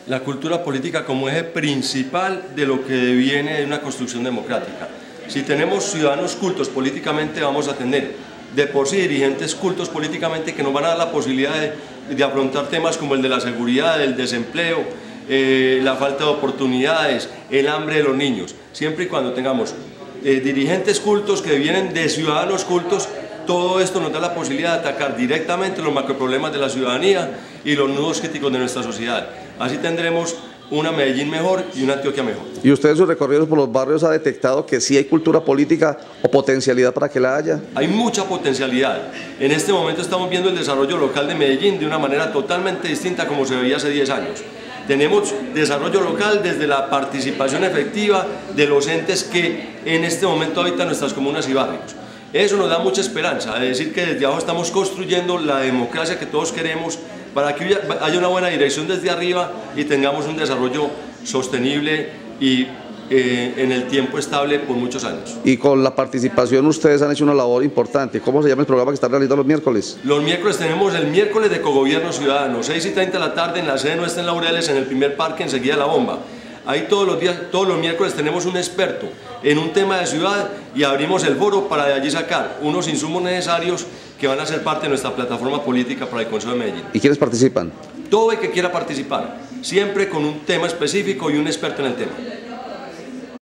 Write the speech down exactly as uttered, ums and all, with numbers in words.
la cultura política como eje principal de lo que viene de una construcción democrática. Si tenemos ciudadanos cultos políticamente, vamos a tener de por sí dirigentes cultos políticamente que nos van a dar la posibilidad de, de afrontar temas como el de la seguridad, el desempleo, eh, la falta de oportunidades, el hambre de los niños. Siempre y cuando tengamos eh, dirigentes cultos que vienen de ciudadanos cultos, todo esto nos da la posibilidad de atacar directamente los macroproblemas de la ciudadanía y los nudos críticos de nuestra sociedad. Así tendremos una Medellín mejor y una Antioquia mejor. ¿Y usted en sus recorridos por los barrios ha detectado que sí hay cultura política o potencialidad para que la haya? Hay mucha potencialidad. En este momento estamos viendo el desarrollo local de Medellín de una manera totalmente distinta a como se veía hace diez años. Tenemos desarrollo local desde la participación efectiva de los entes que en este momento habitan nuestras comunas y barrios. Eso nos da mucha esperanza, es decir que desde abajo estamos construyendo la democracia que todos queremos para que haya una buena dirección desde arriba y tengamos un desarrollo sostenible y eh, en el tiempo estable por muchos años. Y con la participación ustedes han hecho una labor importante. ¿Cómo se llama el programa que están realizando los miércoles? Los miércoles tenemos el miércoles de Cogobierno Ciudadano, seis y treinta de la tarde en la sede nuestra en Laureles, en el primer parque enseguida de la bomba. Ahí todos los días, todos los miércoles tenemos un experto en un tema de ciudad y abrimos el foro para de allí sacar unos insumos necesarios que van a ser parte de nuestra plataforma política para el Consejo de Medellín. ¿Y quiénes participan? Todo el que quiera participar, siempre con un tema específico y un experto en el tema.